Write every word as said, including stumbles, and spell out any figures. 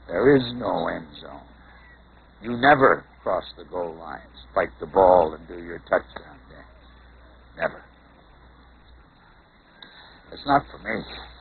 There is no end zone. You never cross the goal line, spike the ball, and do your touchdown dance. Never. It's not for me.